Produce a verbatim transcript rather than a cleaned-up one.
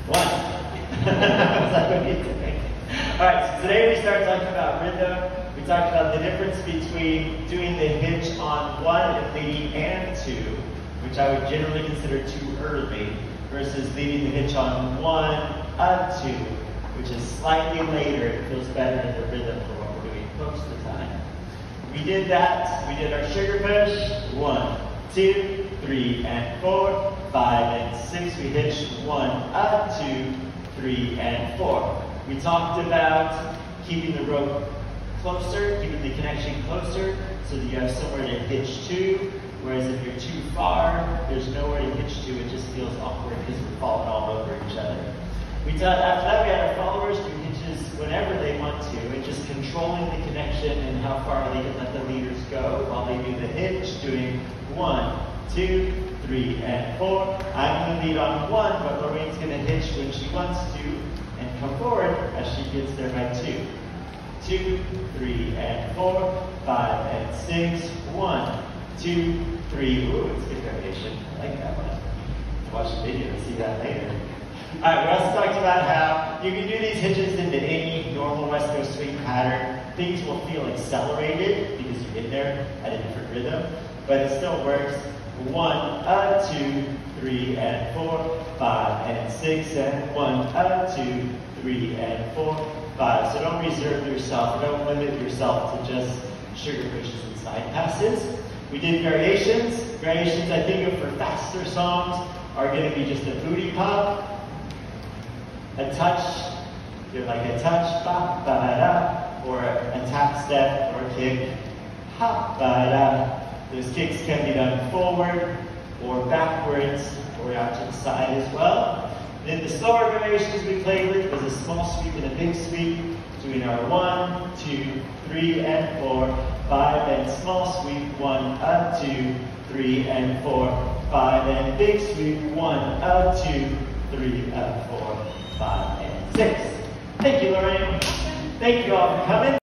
One. I was like, what do you think? All right, so today we start talking about rhythm. We talked about the difference between doing the hitch on one and leading and two, which I would generally consider too early, versus leading the hitch on one, up two, which is slightly later. It feels better in the rhythm for what we're doing most of the time. We did that. We did our sugar push. One, two, three, and four, five, and six. We hitched one, up, two, three, and four. We talked about keeping the rope closer, keeping the connection closer, so that you have somewhere to hitch to. Whereas if you're too far, there's nowhere to hitch to. It just feels awkward because we're falling all over each other. We taught, after that, we had our followers do hitches whenever they want to, and just controlling the connection and how far they can let the leaders go while they do the hitch, doing one, two, three, and four. I'm going to lead on one, but Lorraine's going to hitch when she wants to and come forward as she gets there by two. Two, three, and four, five, and six. One, two, three. Ooh, it's good variation. I like that one. Watch the video and see that later. All right, we also talked about how you can do these hitches into any normal West Coast swing pattern. Things will feel accelerated because you're in there at a different rhythm, but it still works. One, up, two, three, and four, five, and six, and one, up, two, three, and four, five. So don't reserve yourself, don't limit yourself to just sugar pushes and side passes. We did variations. Variations, I think, of for faster songs are going to be just a booty pop, a touch, you're like a touch, ba, ba, da, or a tap step or a kick, ha, ba, da. Those kicks can be done forward or backwards or out to the side as well. Then the slower variations we played with was a small sweep and a big sweep, doing our one, two, three, and four, five, and small sweep, one, up, two, three, and four, five, and big sweep, one, up, two, three, up, four, five, and six. Thank you, Lorraine. Thank you all for coming.